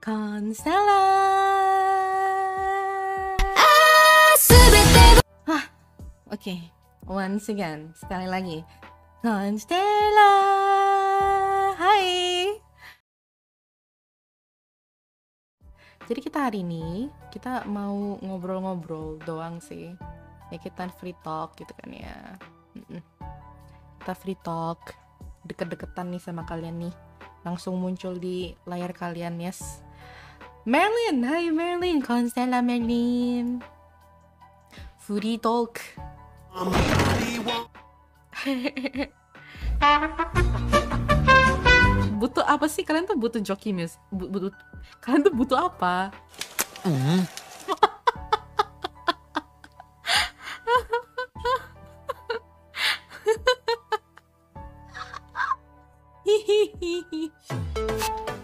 Constella. Oke, once again, sekali lagi. Constella, hai. Jadi hari ini kita mau ngobrol-ngobrol doang sih. Ya kita free talk gitu kan ya. Kita free talk, deket-deketan nih sama kalian nih. Langsung muncul di layar kalian, yes. Merlin, hai Merlin, Constella Merlin. Free talk. Butuh apa sih kalian tuh? Butuh joki news? Kalian tuh butuh apa? Hihihi.